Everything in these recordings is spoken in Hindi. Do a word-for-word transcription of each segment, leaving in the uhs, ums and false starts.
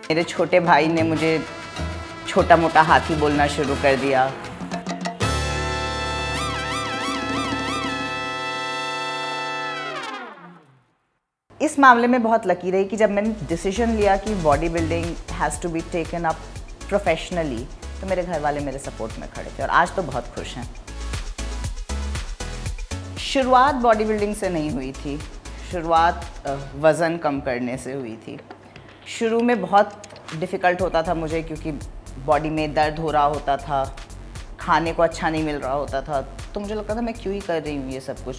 मेरे छोटे भाई ने मुझे छोटा मोटा हाथी बोलना शुरू कर दिया। इस मामले में बहुत लकी रही कि जब मैंने डिसीजन लिया कि body building has to be taken up professionally, तो मेरे घर वाले मेरे सपोर्ट में खड़े थे और आज तो बहुत खुश हैं। शुरुआत बॉडी बिल्डिंग से नहीं हुई थी, शुरुआत वज़न कम करने से हुई थी। शुरू में बहुत डिफ़िकल्ट होता था मुझे, क्योंकि बॉडी में दर्द हो रहा होता था, खाने को अच्छा नहीं मिल रहा होता था, तो मुझे लगता था मैं क्यों ही कर रही हूँ ये सब कुछ।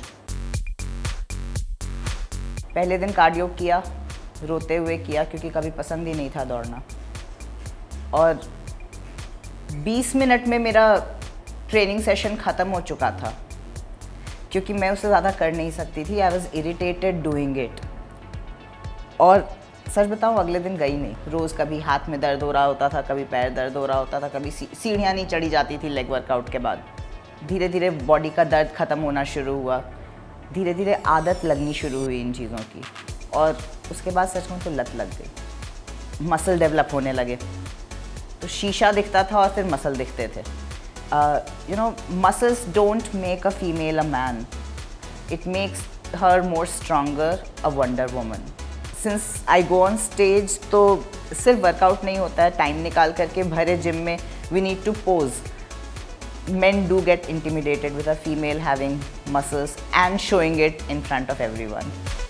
पहले दिन कार्डियो किया, रोते हुए किया, क्योंकि कभी पसंद ही नहीं था दौड़ना, और बीस मिनट में मेरा ट्रेनिंग सेशन ख़त्म हो चुका था, क्योंकि मैं उससे ज़्यादा कर नहीं सकती थी। I was irritated doing it. और सच बताऊँ, अगले दिन गई नहीं। रोज़ कभी हाथ में दर्द हो रहा होता था, कभी पैर दर्द हो रहा होता था, कभी सीढ़ियाँ नहीं चढ़ी जाती थी लेग वर्कआउट के बाद। धीरे धीरे बॉडी का दर्द ख़त्म होना शुरू हुआ, धीरे धीरे आदत लगनी शुरू हुई इन चीज़ों की, और उसके बाद सच में तो लत लग गई। मसल डेवलप होने लगे, तो शीशा दिखता था और फिर मसल दिखते थे। You know, muscles don't make a female a man, it makes her more stronger, a Wonder Woman. Since I go on stage, तो सिर्फ वर्कआउट नहीं होता है, टाइम निकाल करके भरे जिम में we need to pose. Men do get intimidated with a female having muscles and showing it in front of everyone.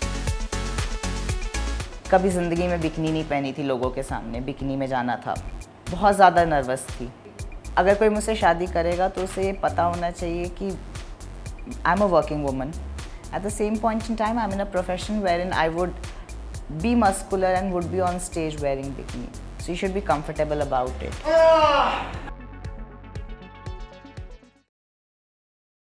कभी ज़िंदगी में बिकनी नहीं पहनी थी लोगों के सामने, बिकनी में जाना था, बहुत ज़्यादा नर्वस थी। अगर कोई मुझसे शादी करेगा तो उसे ये पता होना चाहिए कि I am a working woman. At the same point in time, I'm in a profession wherein I would be muscular and would be on stage wearing bikini. So you should be comfortable about it.